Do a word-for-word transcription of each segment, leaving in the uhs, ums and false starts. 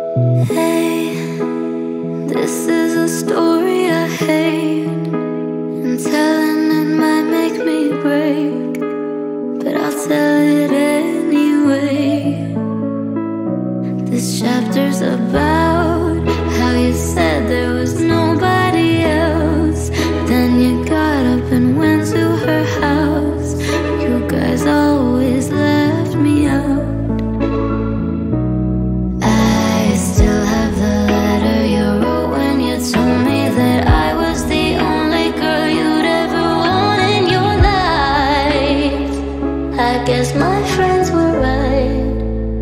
Hey, this is a story I hate, and telling it might make me break, but I'll tell it anyway. This chapter's about how you said there was nobody else, then you got up and went to her house. You guys always left me out. I guess my friends were right.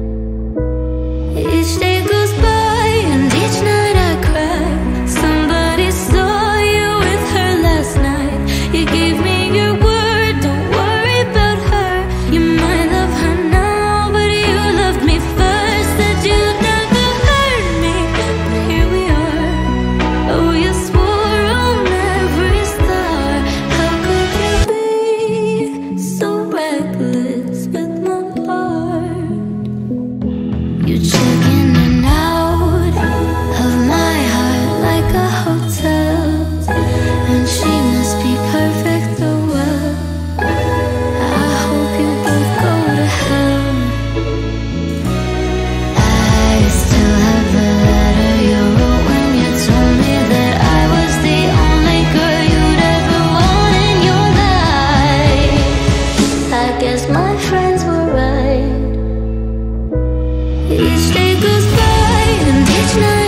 Each day goes by and each night I cry. Somebody saw you with her last night. You gave me your word, don't worry about her. You might love her now, but you loved me first. Said you'd never hurt me, but here we are. Oh, you swore on every star. How could you be so reckless with my heart? You check in and out of my heart like a hotel, and she must be perfect, oh well. I hope you both go to hell. I still have the letter you wrote when you told me that I was the only girl you'd ever want in your life. I guess my friends were right. Each day goes by and each night